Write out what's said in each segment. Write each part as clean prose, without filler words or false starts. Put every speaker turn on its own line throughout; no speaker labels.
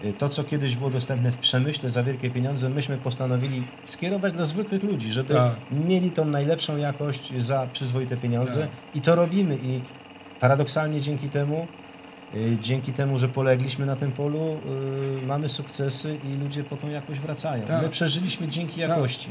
To, co kiedyś było dostępne w przemyśle za wielkie pieniądze, myśmy postanowili skierować do zwykłych ludzi, żeby mieli tą najlepszą jakość za przyzwoite pieniądze. I to robimy. I paradoksalnie dzięki temu, że polegliśmy na tym polu, mamy sukcesy i ludzie po tą jakość wracają. My przeżyliśmy dzięki jakości.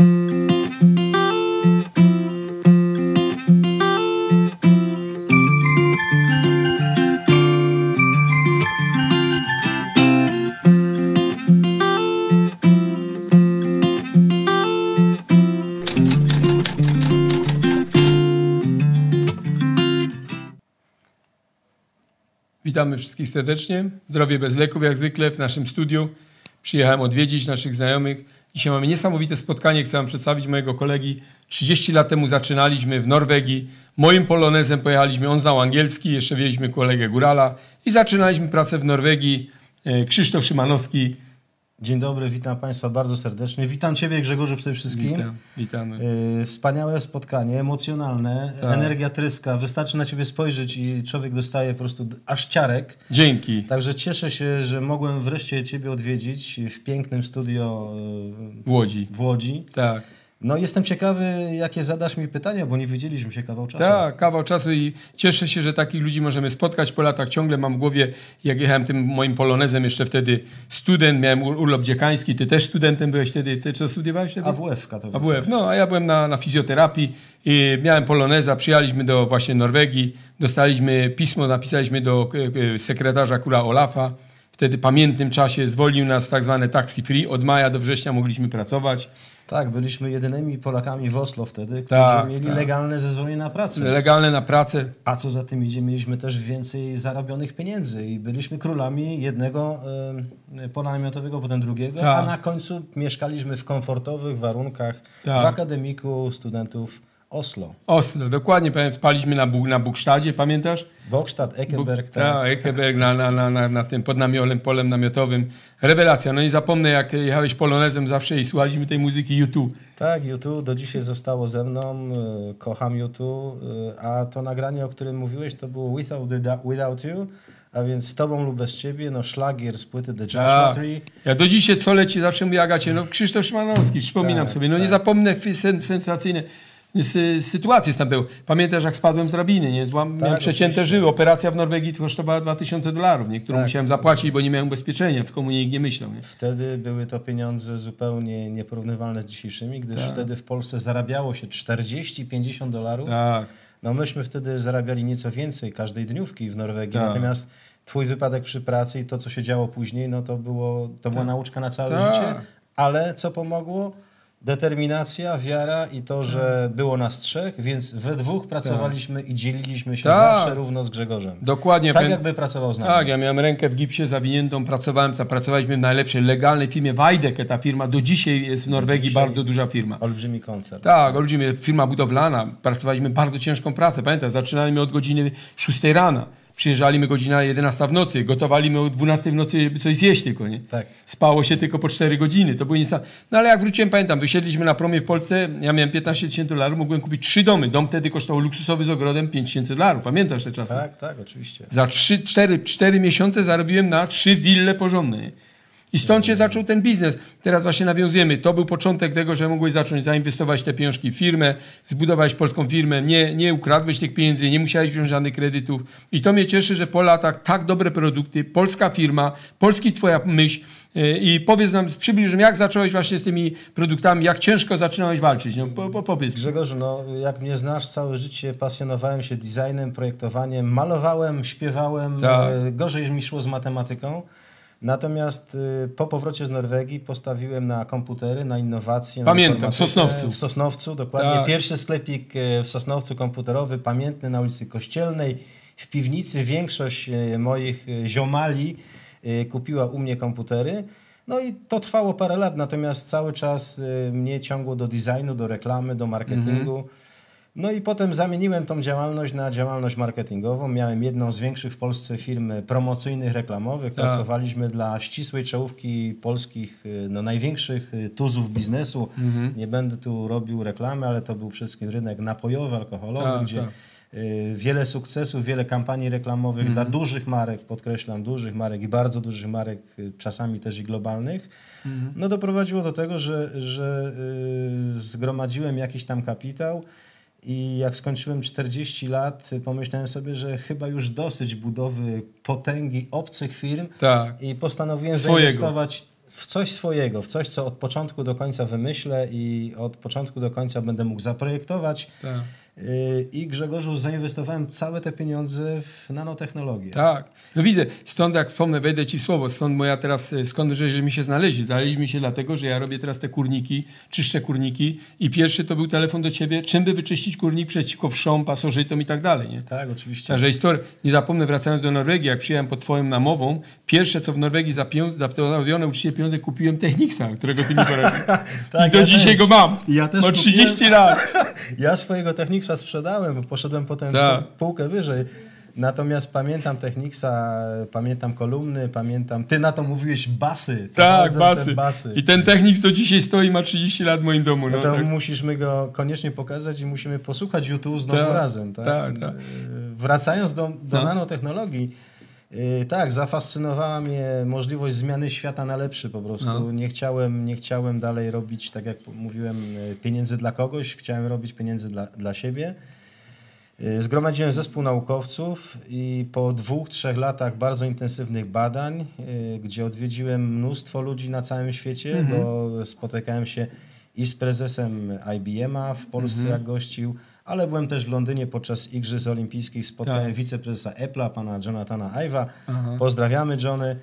Witamy wszystkich serdecznie. Zdrowie bez leków, jak zwykle w naszym studiu. Przyjechałem odwiedzić naszych znajomych. Dzisiaj mamy niesamowite spotkanie. Chcę wam przedstawić mojego kolegi. 30 lat temu zaczynaliśmy w Norwegii. Moim polonezem pojechaliśmy, on znał angielski, jeszcze wzięliśmy kolegę Górala i zaczynaliśmy pracę w Norwegii. Krzysztof Szymanowski.
Dzień dobry, witam Państwa bardzo serdecznie. Witam Ciebie, Grzegorzu, przede wszystkim.
Witamy.
Wspaniałe spotkanie, emocjonalne, energia tryska. Wystarczy na Ciebie spojrzeć i człowiek dostaje po prostu aż ciarek.
Dzięki.
Także cieszę się, że mogłem wreszcie Ciebie odwiedzić w pięknym studio w Łodzi.
Tak.
No jestem ciekawy, jakie zadasz mi pytania, bo nie widzieliśmy się kawał czasu.
Tak, kawał czasu i cieszę się, że takich ludzi możemy spotkać po latach. Ciągle mam w głowie, jak jechałem tym moim polonezem, jeszcze wtedy student, miałem urlop dziekański, ty też studentem byłeś wtedy, ty co studiowałeś wtedy?
AWF Katowice.
AWF, no a ja byłem na fizjoterapii i miałem poloneza, przyjechaliśmy do właśnie Norwegii, dostaliśmy pismo, napisaliśmy do sekretarza króla Olafa. Wtedy w pamiętnym czasie zwolnił nas tak zwane taxi free, od maja do września mogliśmy pracować.
Tak, byliśmy jedynymi Polakami w Oslo wtedy, którzy mieli legalne zezwolenie na pracę.
Legalne na pracę.
A co za tym idzie, mieliśmy też więcej zarobionych pieniędzy i byliśmy królami jednego pola namiotowego, potem drugiego, a na końcu mieszkaliśmy w komfortowych warunkach w akademiku studentów Oslo.
Oslo, dokładnie, pamiętam, spaliśmy na Bukstadzie, pamiętasz?
Bokstad, Ekeberg.
Tak, Ekeberg na tym pod polem namiotowym. Rewelacja, no nie zapomnę, jak jechałeś polonezem zawsze i słuchaliśmy tej muzyki U2.
Tak, U2 do dzisiaj zostało ze mną, kocham U2, a to nagranie, o którym mówiłeś, to było Without You, a więc z tobą lub bez ciebie, no szlagier z płyty The Joshua Tree.
Ja do dzisiaj co leci, zawsze mówię Agacie, no Krzysztof Szymanowski, przypominam sobie, no nie zapomnę, sensacyjne sytuacje z tamtego. Pamiętasz, jak spadłem z drabiny, nie? Miałem przecięte żyły. Operacja w Norwegii kosztowała $2000, nie? Którą musiałem zapłacić, bo nie miałem ubezpieczenia. W komunie nikt nie myślał. Nie?
Wtedy były to pieniądze zupełnie nieporównywalne z dzisiejszymi, gdyż wtedy w Polsce zarabiało się $40-50. Tak. No myśmy wtedy zarabiali nieco więcej każdej dniówki w Norwegii. Natomiast twój wypadek przy pracy i to, co się działo później, no to była nauczka na całe życie. Ale co pomogło? Determinacja, wiara i to, że było nas trzech, więc we dwóch pracowaliśmy i dzieliliśmy się zawsze równo z Grzegorzem.
Dokładnie.
Tak jakby pracował z nami.
Tak, ja miałem rękę w gipsie zawiniętą, pracowaliśmy w najlepszej, legalnej firmie Veidekke. Ta firma do dzisiaj jest w Norwegii bardzo duża firma.
Olbrzymi koncern.
Tak, olbrzymi, firma budowlana. Pracowaliśmy bardzo ciężką pracę. Pamiętam, zaczynaliśmy od godziny 6 rana. Przyjeżdżaliśmy godzina 11 w nocy, gotowaliśmy o 12 w nocy coś zjeść tylko, nie? Tak. Spało się tylko po 4 godziny, to było niesamowite. No ale jak wróciłem, pamiętam, wysiedliśmy na promie w Polsce, ja miałem $15,000, mogłem kupić 3 domy. Dom wtedy kosztował luksusowy z ogrodem $5,000, pamiętasz te czasy?
Tak, tak, oczywiście.
Za 4 miesiące zarobiłem na 3 wille porządne, nie? I stąd się zaczął ten biznes. Teraz właśnie nawiązujemy. To był początek tego, że mogłeś zacząć zainwestować te pieniążki w firmę, zbudować polską firmę, nie ukradłeś tych pieniędzy, nie musiałeś wziąć żadnych kredytów. I to mnie cieszy, że po latach tak dobre produkty, polska firma, polski twoja myśl. I powiedz nam, przybliż, jak zacząłeś właśnie z tymi produktami, jak ciężko zaczynałeś walczyć. No, powiedz.
Grzegorzu, no, jak mnie znasz, całe życie pasjonowałem się designem, projektowaniem, malowałem, śpiewałem, gorzej mi szło z matematyką. Natomiast po powrocie z Norwegii postawiłem na komputery, na innowacje.
Pamiętam, w Sosnowcu.
W Sosnowcu, dokładnie. Tak. Pierwszy sklepik w Sosnowcu komputerowy, pamiętny, na ulicy Kościelnej. W piwnicy większość moich ziomali kupiła u mnie komputery. No i to trwało parę lat, natomiast cały czas mnie ciągło do designu, do reklamy, do marketingu. No i potem zamieniłem tą działalność na działalność marketingową. Miałem jedną z większych w Polsce firm promocyjnych, reklamowych. Pracowaliśmy dla ścisłej czołówki polskich, no, największych tuzów biznesu. Nie będę tu robił reklamy, ale to był przede wszystkim rynek napojowy, alkoholowy, gdzie wiele sukcesów, wiele kampanii reklamowych dla dużych marek, podkreślam, dużych marek i bardzo dużych marek, czasami też i globalnych, no doprowadziło do tego, że zgromadziłem jakiś tam kapitał i jak skończyłem 40 lat, pomyślałem sobie, że chyba już dosyć budowy potęgi obcych firm i postanowiłem zainwestować w coś swojego, w coś, co od początku do końca wymyślę i od początku do końca będę mógł zaprojektować. I Grzegorzu, zainwestowałem całe te pieniądze w nanotechnologię.
Tak. No widzę, stąd jak wspomnę, wejdę ci w słowo, skąd żeśmy się znaleźli. Znaleźliśmy się dlatego, że ja robię teraz te kurniki, czyszczę kurniki i pierwszy to był telefon do ciebie, czym by wyczyścić kurnik przeciwko wszom, pasożytom i tak dalej, nie?
Tak, oczywiście.
Także historia, nie zapomnę, wracając do Norwegii, jak przyjechałem pod twoją namową, pierwsze co w Norwegii za uczciwie pieniądze kupiłem Technicsa, którego ty mi poradziłeś. I do dzisiaj go mam.
Ja też
ma 30 lat.
Ja swojego Technicsa sprzedałem, bo poszedłem potem półkę wyżej. Natomiast pamiętam Technicsa, pamiętam kolumny, pamiętam... Ty na to mówiłeś basy.
Tak, basy. I ten Technics do dzisiaj stoi, ma 30 lat w moim domu.
No to musisz mi go koniecznie pokazać i musimy posłuchać YouTube znowu razem. Tak? Wracając do nanotechnologii, tak, zafascynowała mnie możliwość zmiany świata na lepszy po prostu. Nie chciałem dalej robić, tak jak mówiłem, pieniędzy dla kogoś, chciałem robić pieniędzy dla siebie. Zgromadziłem zespół naukowców i po 2-3 latach bardzo intensywnych badań, gdzie odwiedziłem mnóstwo ludzi na całym świecie, bo spotykałem się i z prezesem IBM-a w Polsce, jak gościł, ale byłem też w Londynie podczas Igrzysk Olimpijskich, spotkałem wiceprezesa Apple'a, pana Jonathana Ive'a. Pozdrawiamy, Johnny.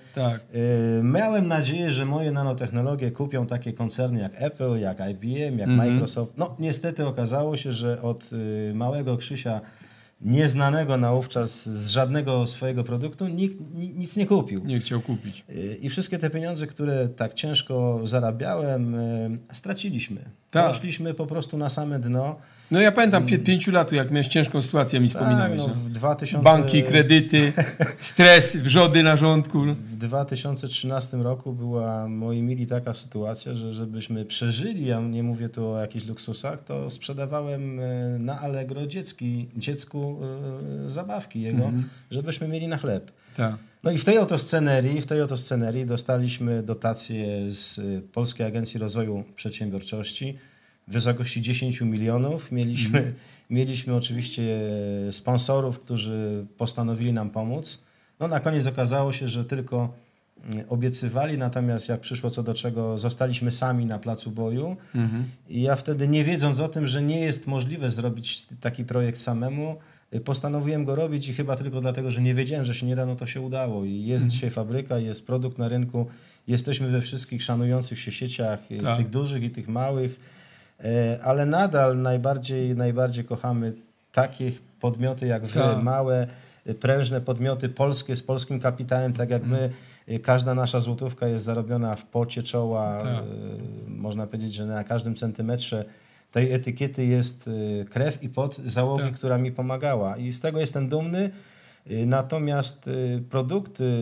Miałem nadzieję, że moje nanotechnologie kupią takie koncerny jak Apple, jak IBM, jak Microsoft. No niestety okazało się, że od małego Krzysia, nieznanego naówczas z żadnego swojego produktu, nikt nic nie kupił.
Nie chciał kupić.
I wszystkie te pieniądze, które tak ciężko zarabiałem, straciliśmy. Poszliśmy po prostu na same dno.
No ja pamiętam 5 lat, jak miałeś ciężką sytuację, mi wspominałeś.
W 2000...
Banki, kredyty, stres, wrzody na żołądku.
W 2013 roku była, moi mili, taka sytuacja, że żebyśmy przeżyli, ja nie mówię tu o jakichś luksusach, to sprzedawałem na Allegro dziecku zabawki jego, żebyśmy mieli na chleb. No i w tej oto scenerii dostaliśmy dotację z Polskiej Agencji Rozwoju Przedsiębiorczości w wysokości 10 milionów. Mieliśmy oczywiście sponsorów, którzy postanowili nam pomóc. No na koniec okazało się, że tylko obiecywali, natomiast jak przyszło co do czego, zostaliśmy sami na placu boju. I ja wtedy, nie wiedząc o tym, że nie jest możliwe zrobić taki projekt samemu, postanowiłem go robić i chyba tylko dlatego, że nie wiedziałem, że się nie da, no to się udało. I jest dzisiaj fabryka, jest produkt na rynku, jesteśmy we wszystkich szanujących się sieciach, tych dużych i tych małych, ale nadal najbardziej kochamy takie podmioty jak wy, małe, prężne podmioty polskie z polskim kapitałem, tak jak my. Każda nasza złotówka jest zarobiona w pocie czoła. Można powiedzieć, że na każdym centymetrze tej etykiety jest krew i pot załogi, która mi pomagała. I z tego jestem dumny. Natomiast produkty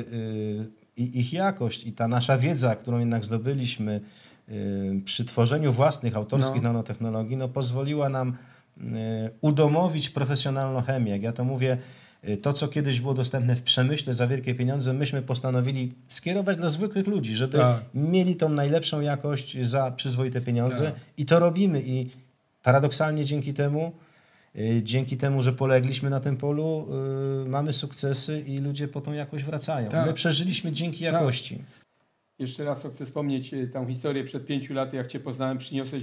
i ich jakość i ta nasza wiedza, którą jednak zdobyliśmy przy tworzeniu własnych autorskich nanotechnologii, pozwoliła nam udomowić profesjonalną chemię. Jak ja to mówię, to, co kiedyś było dostępne w przemyśle za wielkie pieniądze, myśmy postanowili skierować dla zwykłych ludzi, żeby mieli tą najlepszą jakość za przyzwoite pieniądze. I to robimy. I paradoksalnie dzięki temu, że polegliśmy na tym polu, mamy sukcesy i ludzie po tą jakość wracają. My przeżyliśmy dzięki jakości.
Jeszcze raz chcę wspomnieć tą historię przed 5 laty, jak cię poznałem, przyniosłeś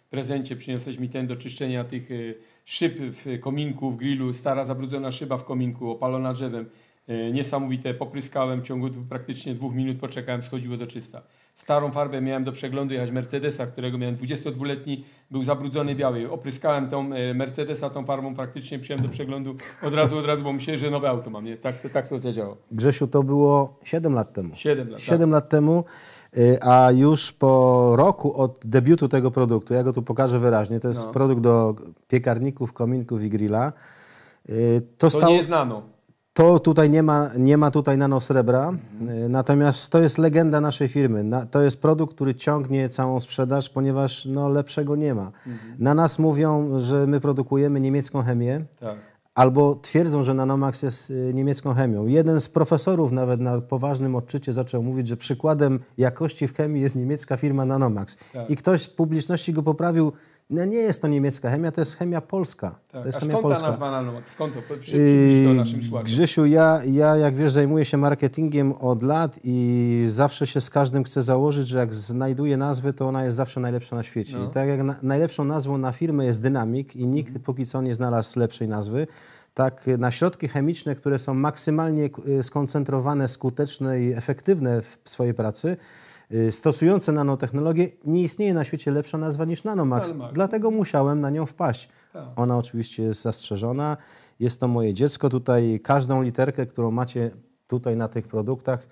mi ten do czyszczenia tych szyb w kominku, w grillu, stara zabrudzona szyba w kominku, opalona drzewem. Niesamowite, popryskałem, w ciągu praktycznie 2 minut poczekałem, schodziło do czysta. Starą farbę miałem do przeglądu jechać Mercedesa, którego miałem 22-letni, był zabrudzony biały. Opryskałem tą Mercedesa tą farbą, praktycznie przyjąłem do przeglądu od razu, bo myślałem, że nowe auto mam. Nie? Tak to zadziałało.
Grzesiu, to było 7 lat temu.
7
lat temu, a już po roku od debiutu tego produktu, ja go tu pokażę wyraźnie, to jest produkt do piekarników, kominków i grilla. To
nie jest nano.
To tutaj nie ma tutaj nanosrebra, natomiast to jest legenda naszej firmy. To jest produkt, który ciągnie całą sprzedaż, ponieważ lepszego nie ma. Na nas mówią, że my produkujemy niemiecką chemię, albo twierdzą, że Nanomax jest niemiecką chemią. Jeden z profesorów nawet na poważnym odczycie zaczął mówić, że przykładem jakości w chemii jest niemiecka firma Nanomax. Tak. I ktoś w publiczności go poprawił, no nie jest to niemiecka chemia, to jest chemia polska.
Tak.
To jest
chemia
skąd
polska. Ta nazwa Nanomax? Skąd to? Przybliż to naszym słuchaczom.
Grzesiu, ja jak wiesz, zajmuję się marketingiem od lat i zawsze się z każdym chcę założyć, że jak znajduję nazwę, to ona jest zawsze najlepsza na świecie. I tak jak najlepszą nazwą na firmę jest Dynamic i nikt póki co nie znalazł lepszej nazwy, tak na środki chemiczne, które są maksymalnie skoncentrowane, skuteczne i efektywne w swojej pracy, stosujące nanotechnologię, nie istnieje na świecie lepsza nazwa niż Nanomax. Dlatego musiałem na nią wpaść. Tak. Ona oczywiście jest zastrzeżona. Jest to moje dziecko. Tutaj każdą literkę, którą macie tutaj na tych produktach,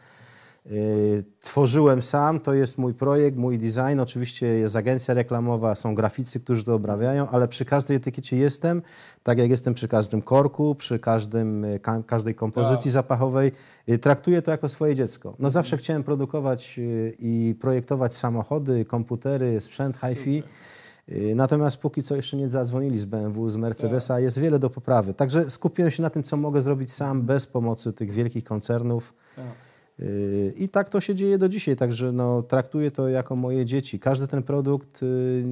tworzyłem sam. To jest mój projekt, mój design. Oczywiście jest agencja reklamowa, są graficy, którzy to obrabiają, ale przy każdej etykiecie jestem, tak jak jestem przy każdym korku, przy każdej kompozycji zapachowej. Traktuję to jako swoje dziecko. No zawsze chciałem produkować i projektować samochody, komputery, sprzęt hi-fi. Natomiast póki co jeszcze nie zadzwonili z BMW, z Mercedesa. Jest wiele do poprawy. Także skupiłem się na tym, co mogę zrobić sam, bez pomocy tych wielkich koncernów. I tak to się dzieje do dzisiaj, także no, traktuję to jako moje dzieci. Każdy ten produkt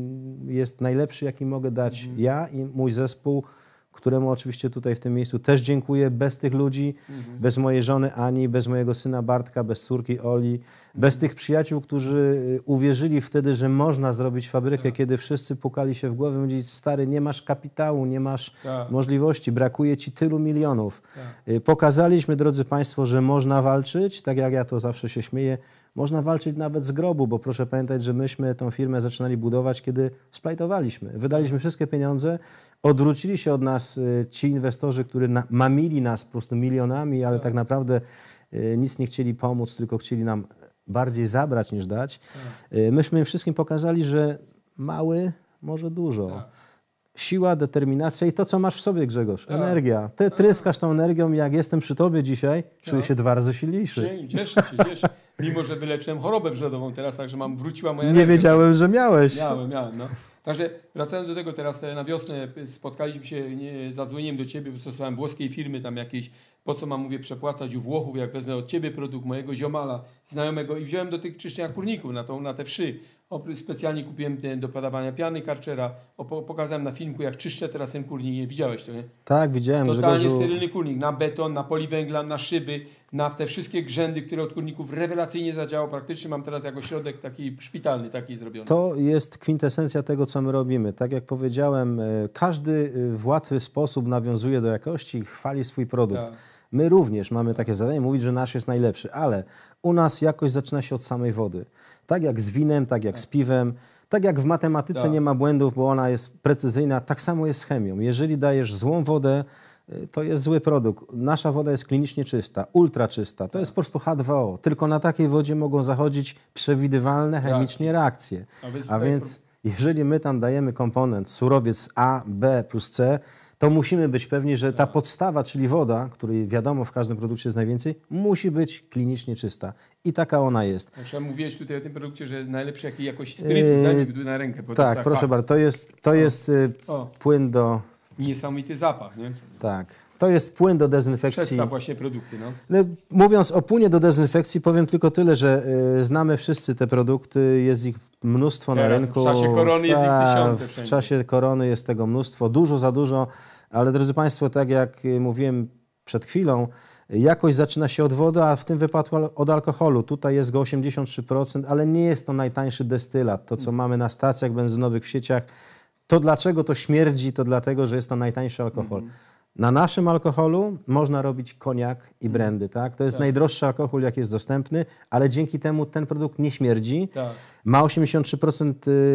jest najlepszy, jaki mogę dać ja i mój zespół, któremu oczywiście tutaj w tym miejscu też dziękuję. Bez tych ludzi, bez mojej żony Ani, bez mojego syna Bartka, bez córki Oli, bez tych przyjaciół, którzy uwierzyli wtedy, że można zrobić fabrykę, kiedy wszyscy pukali się w głowę, mówili, stary, nie masz kapitału, nie masz możliwości, brakuje ci tylu milionów. Pokazaliśmy, drodzy Państwo, że można walczyć, tak jak ja to zawsze się śmieję, można walczyć nawet z grobu, bo proszę pamiętać, że myśmy tą firmę zaczynali budować, kiedy splajtowaliśmy. Wydaliśmy wszystkie pieniądze, odwrócili się od nas ci inwestorzy, którzy mamili nas po prostu milionami, ale tak naprawdę nic nie chcieli pomóc, tylko chcieli nam bardziej zabrać niż dać. Myśmy im wszystkim pokazali, że mały może dużo. Siła, determinacja i to, co masz w sobie, Grzegorz. Energia. Ty tryskasz tą energią, jak jestem przy tobie dzisiaj, czuję się 2 razy silniejszy.
Cieszę się. Mimo, że wyleczyłem chorobę wrzodową teraz, także wróciła moja energia.
Nie wiedziałem, że miałeś.
Miałem. No. Także wracając do tego, teraz na wiosnę spotkaliśmy się, zadzwoniłem do ciebie, stosowałem włoskiej firmy tam jakieś, po co mam, mówię, przepłacać u Włochów, jak wezmę od ciebie produkt mojego ziomala, znajomego i wziąłem do tych czyszczenia kurników na te wszy. Specjalnie kupiłem do podawania piany Karchera, pokazałem na filmku, jak czyszczę teraz ten kurnik. Widziałeś to, nie?
Tak, widziałem.
Totalnie sterylny kurnik, na beton, na poliwęgla, na szyby, na te wszystkie grzędy, które od kurników rewelacyjnie zadziałały. Praktycznie mam teraz jako środek taki szpitalny, taki zrobiony.
To jest kwintesencja tego, co my robimy. Tak jak powiedziałem, każdy w łatwy sposób nawiązuje do jakości i chwali swój produkt. Tak. My również mamy takie zadanie, mówić, że nasz jest najlepszy, ale u nas jakość zaczyna się od samej wody. Tak jak z winem, tak jak z piwem, tak jak w matematyce nie ma błędów, bo ona jest precyzyjna, tak samo jest z chemią. Jeżeli dajesz złą wodę, to jest zły produkt. Nasza woda jest klinicznie czysta, ultra czysta. To jest po prostu H2O. Tylko na takiej wodzie mogą zachodzić przewidywalne chemicznie reakcje. A więc jeżeli my tam dajemy komponent, surowiec A, B plus C, to musimy być pewni, że ta podstawa, czyli woda, której wiadomo w każdym produkcie jest najwięcej, musi być klinicznie czysta. I taka ona jest.
Zresztą mówiłeś tutaj o tym produkcie, że najlepszy jakiej jakości spirytus, na rękę.
Tak, proszę bardzo. To jest płyn do...
Niesamowity zapach, nie?
Tak. To jest płyn do dezynfekcji.
Przedstaw właśnie produkty, no.
Mówiąc o płynie do dezynfekcji, powiem tylko tyle, że znamy wszyscy te produkty, jest ich mnóstwo na rynku.
W czasie korony jest ich tysiące wszędzie.
W czasie korony jest tego mnóstwo, dużo za dużo, ale drodzy Państwo, tak jak mówiłem przed chwilą, jakość zaczyna się od wody, a w tym wypadku od alkoholu. Tutaj jest go 83%, ale nie jest to najtańszy destylat. To, co mamy na stacjach benzynowych, w sieciach, to dlaczego to śmierdzi, to dlatego, że jest to najtańszy alkohol. Na naszym alkoholu można robić koniak i brandy, tak? To jest najdroższy alkohol, jaki jest dostępny, ale dzięki temu ten produkt nie śmierdzi. Tak. Ma 83%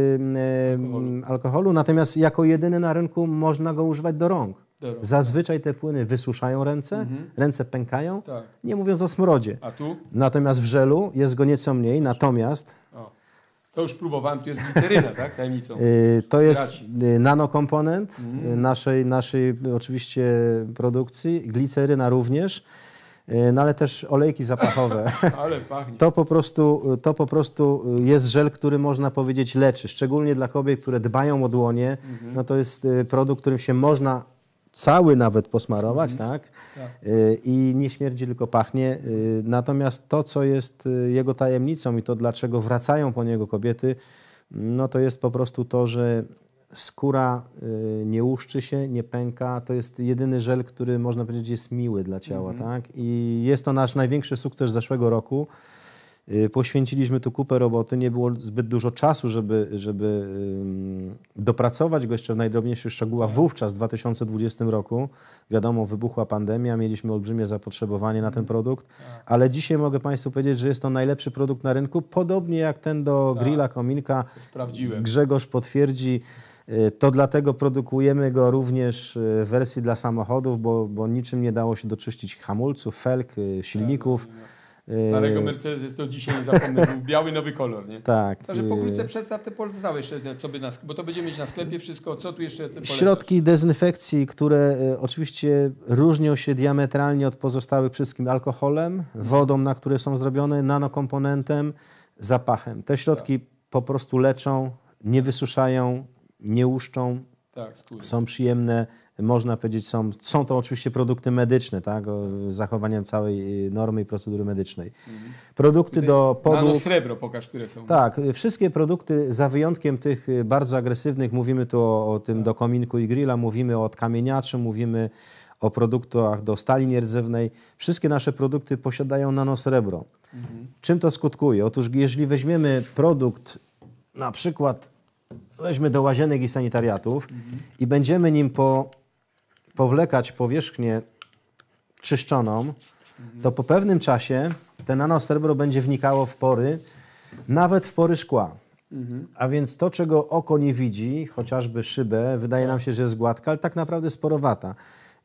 alkoholu, natomiast jako jedyny na rynku można go używać do rąk. Zazwyczaj te płyny wysuszają ręce, ręce pękają, nie mówiąc o smrodzie.
A tu?
Natomiast w żelu jest go nieco mniej, natomiast...
To już próbowałem, tu jest gliceryna, tak? Tajemnicą.
To jest nanokomponent naszej oczywiście produkcji, gliceryna również, no ale też olejki zapachowe.
Ale pachnie.
To po prostu jest żel, który można powiedzieć leczy, szczególnie dla kobiet, które dbają o dłonie. No to jest produkt, którym się można cały nawet posmarować, tak? I nie śmierdzi, tylko pachnie. Natomiast to, co jest jego tajemnicą i to, dlaczego wracają po niego kobiety, no to jest po prostu to, że skóra nie łuszczy się, nie pęka. To jest jedyny żel, który można powiedzieć jest miły dla ciała, tak? I jest to nasz największy sukces zeszłego roku. Poświęciliśmy tu kupę roboty, nie było zbyt dużo czasu, żeby dopracować go jeszcze w najdrobniejszych szczegółach. Wówczas, w 2020 roku, wiadomo, wybuchła pandemia, mieliśmy olbrzymie zapotrzebowanie na ten produkt, ale dzisiaj mogę Państwu powiedzieć, że jest to najlepszy produkt na rynku, podobnie jak ten do grilla, kominka.
Sprawdziłem.
Grzegorz potwierdzi. To dlatego produkujemy go również w wersji dla samochodów, bo niczym nie dało się doczyścić hamulców, felg, silników.
Starego Mercedes jest to dzisiaj nie zapomnę, był biały nowy kolor, nie?
Tak.
Także pokrótce przedstaw te pozostałe jeszcze, co by bo to będziemy mieć na sklepie wszystko, co tu jeszcze polecasz?
Środki dezynfekcji, które oczywiście różnią się diametralnie od pozostałych wszystkim alkoholem, wodą, na które są zrobione, nanokomponentem, zapachem. Te środki po prostu leczą, nie wysuszają, nie łuszczą, są przyjemne, można powiedzieć, są to oczywiście produkty medyczne, tak, z zachowaniem całej normy i procedury medycznej. Produkty tutaj do podłóg...
Nanosrebro, pokaż, które są.
Tak, wszystkie produkty, za wyjątkiem tych bardzo agresywnych, mówimy tu o tym do kominku i grilla, mówimy o odkamieniaczu, mówimy o produktach do stali nierdzewnej. Wszystkie nasze produkty posiadają nanosrebro. Czym to skutkuje? Otóż jeżeli weźmiemy produkt, na przykład weźmy do łazienek i sanitariatów i będziemy nim powlekać powierzchnię czyszczoną, to po pewnym czasie te nanosrebro będzie wnikało w pory, nawet w pory szkła. A więc to, czego oko nie widzi, chociażby szybę, wydaje nam się, że jest gładka, ale tak naprawdę jest porowata.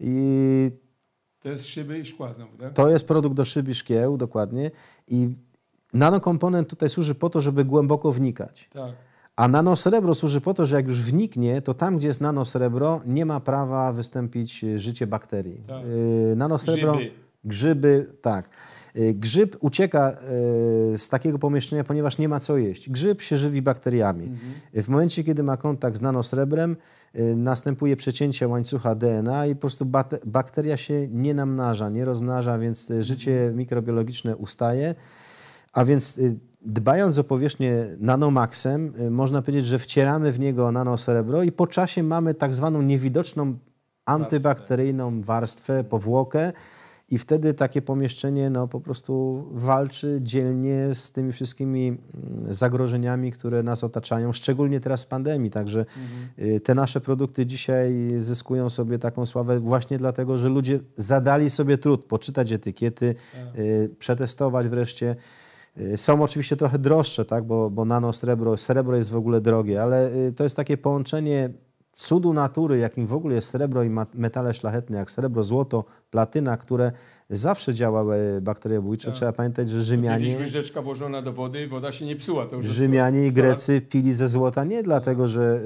I
to jest szyby i szkła znowu, tak?
To jest produkt do szyb i szkieł, dokładnie. I nanokomponent tutaj służy po to, żeby głęboko wnikać. Tak. A nanosrebro służy po to, że jak już wniknie, to tam, gdzie jest nanosrebro, nie ma prawa wystąpić życie bakterii. Tak. Nanosrebro, grzyby, tak. Grzyb ucieka z takiego pomieszczenia, ponieważ nie ma co jeść. Grzyb się żywi bakteriami. W momencie, kiedy ma kontakt z nanosrebrem, następuje przecięcie łańcucha DNA i po prostu bakteria się nie namnaża, nie rozmnaża, więc życie mikrobiologiczne ustaje. A więc dbając o powierzchnię nanomaxem, można powiedzieć, że wcieramy w niego nanosrebro i po czasie mamy tak zwaną niewidoczną antybakteryjną warstwę, powłokę i wtedy takie pomieszczenie po prostu walczy dzielnie z tymi wszystkimi zagrożeniami, które nas otaczają, szczególnie teraz w pandemii. Także te nasze produkty dzisiaj zyskują sobie taką sławę właśnie dlatego, że ludzie zadali sobie trud poczytać etykiety, przetestować wreszcie. Są oczywiście trochę droższe, tak? bo srebro jest w ogóle drogie, ale to jest takie połączenie cudu natury, jakim w ogóle jest srebro i metale szlachetne, jak srebro, złoto, platyna, które zawsze działały bakteriobójcze. Tak. Trzeba pamiętać, że Rzymianie...
Kiedyś łyżeczka włożona do wody, woda się nie psuła. To już
Rzymianie i Grecy pili ze złota nie dlatego, że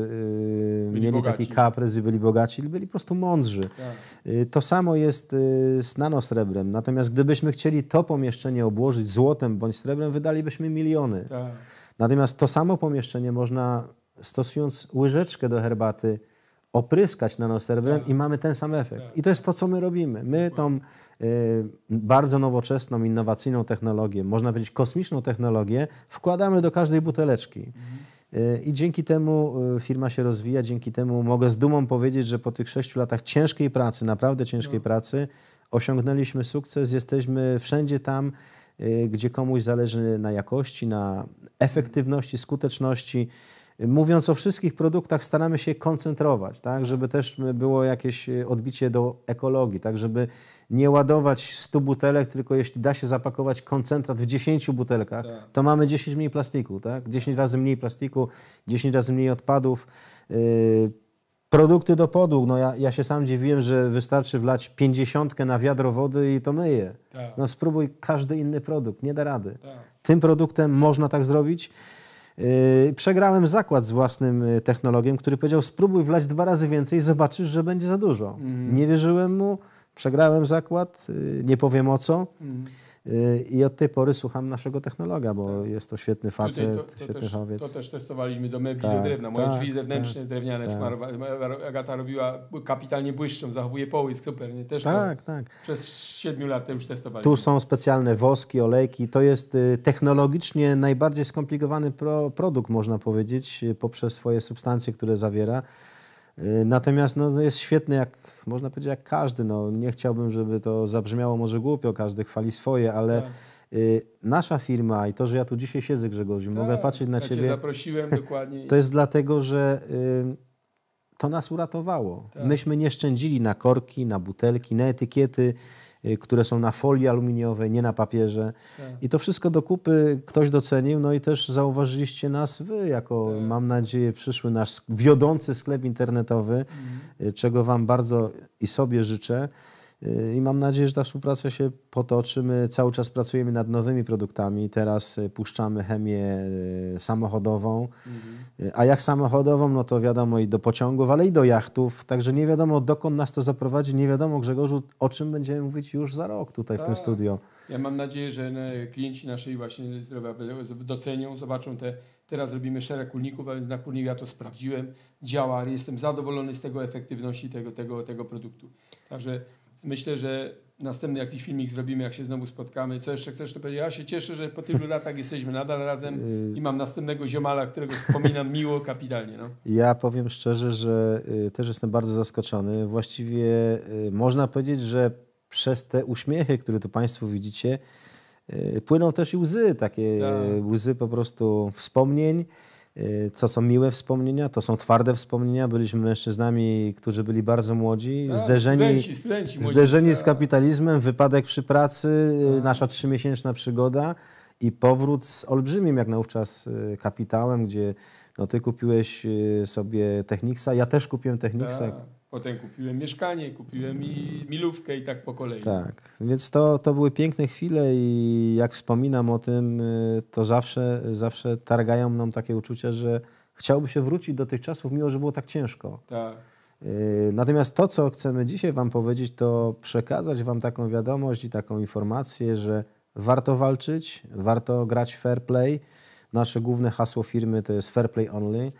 mieli bogaci. Taki kaprys i byli bogaci, byli po prostu mądrzy. Tak. To samo jest z nanosrebrem. Natomiast gdybyśmy chcieli to pomieszczenie obłożyć złotem bądź srebrem, wydalibyśmy miliony. Tak. Natomiast to samo pomieszczenie można, stosując łyżeczkę do herbaty, opryskać nanosrebrem i mamy ten sam efekt. I to jest to, co my robimy. My tą bardzo nowoczesną, innowacyjną technologię, można powiedzieć kosmiczną technologię, wkładamy do każdej buteleczki. I dzięki temu firma się rozwija, dzięki temu mogę z dumą powiedzieć, że po tych 6 latach ciężkiej pracy, naprawdę ciężkiej pracy, osiągnęliśmy sukces. Jesteśmy wszędzie tam, gdzie komuś zależy na jakości, na efektywności, skuteczności. Mówiąc o wszystkich produktach, staramy się koncentrować, tak, żeby też było jakieś odbicie do ekologii, tak, żeby nie ładować 100 butelek, tylko jeśli da się zapakować koncentrat w 10 butelkach, to mamy 10 mniej plastiku, tak? 10 razy mniej plastiku, 10 razy mniej odpadów. Produkty do podłóg, ja się sam dziwiłem, że wystarczy wlać 50 na wiadro wody i to myje. Spróbuj każdy inny produkt, nie da rady. Tym produktem można tak zrobić. Przegrałem zakład z własnym technologiem, który powiedział: spróbuj wlać 2 razy więcej, zobaczysz, że będzie za dużo. Nie wierzyłem mu, przegrałem zakład, nie powiem o co. I od tej pory słucham naszego technologa, bo jest to świetny facet, świetny fawiec.
To też testowaliśmy do mebli, do drewna. Moje drzwi zewnętrzne, drewniane, Agata robiła, kapitalnie błyszczą, zachowuje połysk, super. Nie? Też przez 7 lat już testowaliśmy.
Tu są specjalne woski, olejki. To jest technologicznie najbardziej skomplikowany produkt, można powiedzieć, poprzez swoje substancje, które zawiera. Natomiast jest świetny, jak można powiedzieć, jak każdy. Nie chciałbym, żeby to zabrzmiało może głupio, każdy chwali swoje, ale nasza firma i to, że ja tu dzisiaj siedzę, Grzegorzu, mogę patrzeć na Ciebie.
Cię zaprosiłem dokładnie.
To jest dlatego, że to nas uratowało. Myśmy nie szczędzili na korki, na butelki, na etykiety, które są na folii aluminiowej, nie na papierze. I to wszystko do kupy ktoś docenił, no i też zauważyliście nas wy, jako mam nadzieję przyszły nasz wiodący sklep internetowy, czego wam bardzo i sobie życzę. I mam nadzieję, że ta współpraca się potoczy. My cały czas pracujemy nad nowymi produktami. Teraz puszczamy chemię samochodową. A jak samochodową, no to wiadomo i do pociągów, ale i do jachtów. Także nie wiadomo, dokąd nas to zaprowadzi. Nie wiadomo, Grzegorzu, o czym będziemy mówić już za rok tutaj w tym studio.
Ja mam nadzieję, że klienci naszej właśnie zdrowia docenią, zobaczą teraz robimy szereg kurników, a więc na kurnik ja to sprawdziłem. Działa, jestem zadowolony z tego efektywności tego produktu. Także myślę, że następny jakiś filmik zrobimy, jak się znowu spotkamy. Co jeszcze chcesz to powiedzieć? Ja się cieszę, że po tylu latach jesteśmy nadal razem i mam następnego ziomala, którego wspominam miło, kapitalnie. No.
Ja powiem szczerze, że też jestem bardzo zaskoczony. Właściwie można powiedzieć, że przez te uśmiechy, które tu Państwo widzicie, płyną też i łzy, takie łzy po prostu wspomnień. Co są miłe wspomnienia, to są twarde wspomnienia. Byliśmy mężczyznami, którzy byli bardzo młodzi, zderzeni z kapitalizmem, wypadek przy pracy, nasza 3-miesięczna przygoda i powrót z olbrzymim jak naówczas kapitałem, gdzie ty kupiłeś sobie Technicsa, ja też kupiłem Technicsa.
Potem kupiłem mieszkanie, kupiłem i milówkę i tak po kolei.
Tak, więc to były piękne chwile i jak wspominam o tym, to zawsze targają mną takie uczucia, że chciałby się wrócić do tych czasów, mimo że było tak ciężko.
Tak.
Natomiast to, co chcemy dzisiaj wam powiedzieć, to przekazać wam taką wiadomość i taką informację, że warto walczyć, warto grać fair play. Nasze główne hasło firmy to jest fair play only.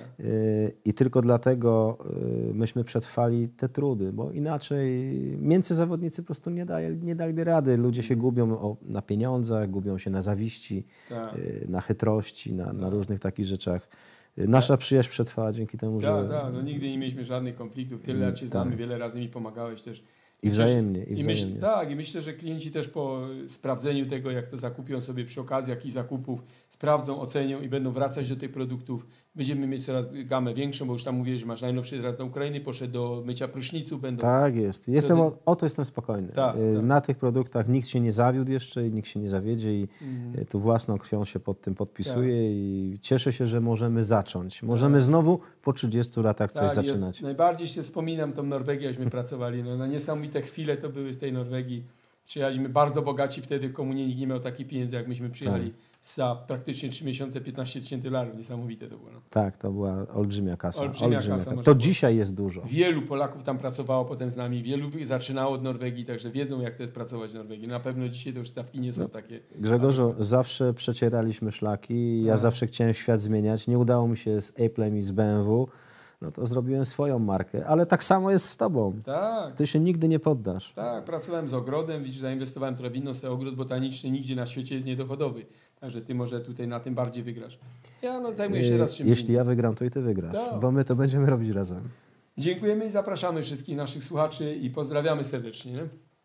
I tylko dlatego myśmy przetrwali te trudy, bo inaczej między zawodnicy po prostu nie daliby rady. Ludzie się gubią na pieniądzach, gubią się na zawiści, na chytrości, na różnych takich rzeczach. Nasza przyjaźń przetrwała dzięki temu, że...
No nigdy nie mieliśmy żadnych konfliktów. Tyle lat Cię znamy, wiele razy mi pomagałeś też.
I wzajemnie.
I myślę, że klienci też po sprawdzeniu tego, jak to zakupią sobie przy okazji jakichś zakupów, sprawdzą, ocenią i będą wracać do tych produktów. Będziemy mieć coraz gamę większą, bo już tam mówię, że masz najnowszy teraz do Ukrainy, poszedł do mycia pryszniców.
Tak jest. O to jestem spokojny. Na tych produktach nikt się nie zawiódł jeszcze i nikt się nie zawiedzie i tu własną krwią się pod tym podpisuje i cieszę się, że możemy zacząć. Możemy znowu po 30 latach coś zaczynać.
Najbardziej się wspominam tą Norwegię, jakśmy pracowali. No, niesamowite chwile to były z tej Norwegii. Przyjechaliśmy bardzo bogaci, wtedy w komunie nikt nie miał takich pieniędzy, jak myśmy przyjechali. Za praktycznie 3 miesiące 15 000 dolarów. Niesamowite to było. No.
Tak, to była olbrzymia kasa. To dzisiaj jest dużo.
Wielu Polaków tam pracowało potem z nami. Wielu zaczynało od Norwegii, także wiedzą, jak to jest pracować w Norwegii. Na pewno dzisiaj te już stawki nie są takie.
Grzegorzu, zawsze przecieraliśmy szlaki. Ja zawsze chciałem świat zmieniać. Nie udało mi się z Apple'em i z BMW. No to zrobiłem swoją markę. Ale tak samo jest z tobą.
Tak.
Ty się nigdy nie poddasz.
Tak, pracowałem z ogrodem. Widzisz, zainwestowałem trochę w inną stronę. Ogród botaniczny nigdzie na świecie jest niedochodowy. Także ty może tutaj na tym bardziej wygrasz. Ja zajmuję się raz czymś.
Jeśli ja wygram, to i ty wygrasz, bo my to będziemy robić razem.
Dziękujemy i zapraszamy wszystkich naszych słuchaczy i pozdrawiamy serdecznie. Nie?